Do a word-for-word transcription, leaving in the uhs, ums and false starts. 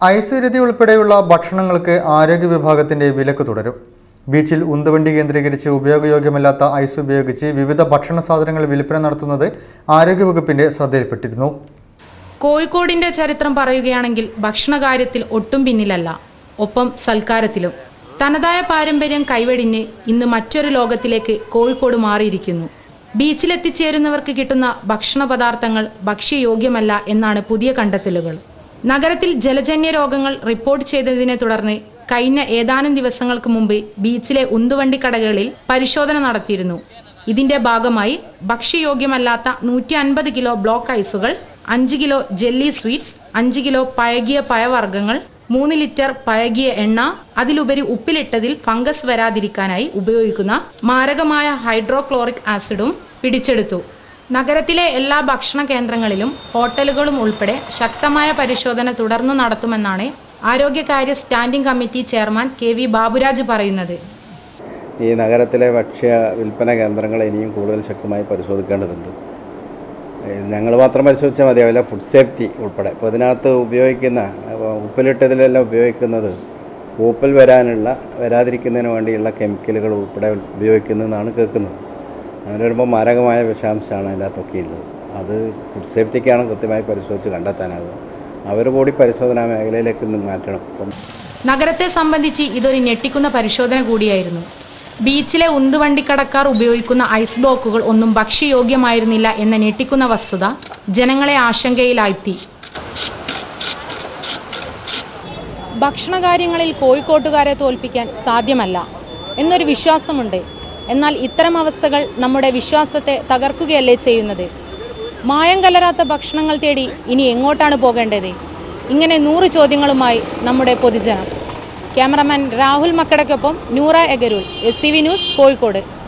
ഐസുരുതി ഉൾപ്പെടെയുള്ള ഭക്ഷണങ്ങൾക്ക് ആരോഗ്യ വിഭാഗത്തിന്റെ വിലക്ക് തുടരും. ബീച്ചിൽ ഉന്തുവണ്ടി കേന്ദ്രീകരിച്ച് ഉപയോഗയോഗ്യമല്ലാത്ത ഐസ് ഉപയോഗിച്ച് വിവിധ ഭക്ഷണ സാധനങ്ങൾ വിൽപ്പന നടത്തുന്നത് ആരോഗ്യവകുപ്പിന്റെ ശ്രദ്ധയിൽപ്പെട്ടിരുന്നു. കോഴിക്കോടിന്റെ ചരിത്രം പറയുകയാണെങ്കിൽ ഭക്ഷണകാര്യത്തിൽ ഒട്ടും പിന്നിലല്ല, ഒപ്പം സൽക്കാരത്തിലും. തനതായ പാരമ്പര്യം കൈവെടിഞ്ഞ് ഇന്ന് മറ്റൊരു ലോകത്തിലേക്ക് കോഴിക്കോട് മാറിയിരിക്കുന്നു. ബീച്ചിലെത്തിച്ചേരുന്നവർക്ക് കിട്ടുന്ന ഭക്ഷണ പദാർത്ഥങ്ങൾ ഭക്ഷ്യയോഗ്യമല്ല എന്നാണ് പുതിയ കണ്ടെത്തലുകൾ. നഗരത്തിൽ ജലജന്യ രോഗങ്ങൾ റിപ്പോർട്ട് ചെയ്തതിനെ തുടർന്ന് കഴിഞ്ഞ ഏതാനും ദിവസങ്ങൾക്ക് മുമ്പ് ബീച്ചിലെ ഉന്തുവണ്ടി കടകളിൽ പരിശോധന നടത്തിയിരുന്നു. ഇതിന്റെ ഭാഗമായി ഭക്ഷ്യയോഗ്യമല്ലാത്ത നൂറ്റി അൻപത് കിലോ ബ്ലോക്ക് ഐസുകൾ, അഞ്ച് കിലോ ജെല്ലി സ്വീറ്റ്സ്, അഞ്ച് കിലോ പഴകിയ പഴവർഗ്ഗങ്ങൾ, മൂന്ന് ലിറ്റർ പഴകിയ എണ്ണ, അതിലുപരി ഉപ്പിലിട്ടതിൽ ഫംഗസ് വരാതിരിക്കാനായി ഉപയോഗിക്കുന്ന മാരകമായ ഹൈഡ്രോക്ലോറിക് ആസിഡും പിടിച്ചെടുത്തു. നഗരത്തിലെ എല്ലാ ഭക്ഷണ കേന്ദ്രങ്ങളിലും ഹോട്ടലുകളും ഉൾപ്പെടെ ശക്തമായ പരിശോധന തുടർന്നു നടത്തുമെന്നാണ് ആരോഗ്യകാര്യ standing committee chairman K V Baburaj പറയുന്നത്. ഈ നഗരത്തിലെ ഭക്ഷ്യ വിൽപ്പന കേന്ദ്രങ്ങൾ ഇനിയും കൂടുതൽ ശക്തമായി പരിശോധിക്കേണ്ടതുണ്ട്. ഞങ്ങൾ മാത്രം പരിശോധിച്ചാൽ മതിയാവില്ല, ഫുഡ് സേഫ്റ്റി ഉൾപ്പെടെ. അപ്പോൾ ഇതിനകത്ത് ഉപയോഗിക്കുന്ന ഉപ്പിലിട്ടതിലെല്ലാം ഉപയോഗിക്കുന്നത് പൂപ്പൽ വരാനുള്ള വരാതിരിക്കുന്നതിന് വേണ്ടിയുള്ള കെമിക്കലുകൾ ഉൾപ്പെടെ ഉപയോഗിക്കുന്നതെന്നാണ് കേൾക്കുന്നത്. അങ്ങനെ വരുമ്പോൾ മാരകമായ വിഷാംശമാണ് അതിനകത്തൊക്കെ ഉള്ളത്. അത് ഫുഡ് സേഫ്റ്റിക്കാണ് കൃത്യമായി പരിശോധിച്ച് കണ്ടെത്താനാവുക. അവർ കൂടി പരിശോധനാ മേഖലയിലേക്ക് നിന്ന് മാറ്റണം. അപ്പം നഗരത്തെ സംബന്ധിച്ച് ഇതൊരു ഞെട്ടിക്കുന്ന പരിശോധന കൂടിയായിരുന്നു. ബീച്ചിലെ ഉന്തുവണ്ടിക്കടക്കാർ ഉപയോഗിക്കുന്ന ഐസ് ബ്ലോക്കുകൾ ഒന്നും ഭക്ഷ്യയോഗ്യമായിരുന്നില്ല എന്ന ഞെട്ടിക്കുന്ന വസ്തുത ജനങ്ങളെ ആശങ്കയിലാഴ്ത്തി. ഭക്ഷണകാര്യങ്ങളിൽ കോഴിക്കോട്ടുകാരെ തോൽപ്പിക്കാൻ സാധ്യമല്ല എന്നൊരു വിശ്വാസമുണ്ട്. എന്നാൽ ഇത്തരം അവസ്ഥകൾ നമ്മുടെ വിശ്വാസത്തെ തകർക്കുകയല്ലേ ചെയ്യുന്നത്? മായം കലരാത്ത ഭക്ഷണങ്ങൾ തേടി ഇനി എങ്ങോട്ടാണ് പോകേണ്ടത്? ഇങ്ങനെ നൂറ് ചോദ്യങ്ങളുമായി നമ്മുടെ പൊതുജനം. ക്യാമറമാൻ രാഹുൽ മക്കടക്കൊപ്പം നൂറ എഗരൂൾ, S C V news, Kozhikode.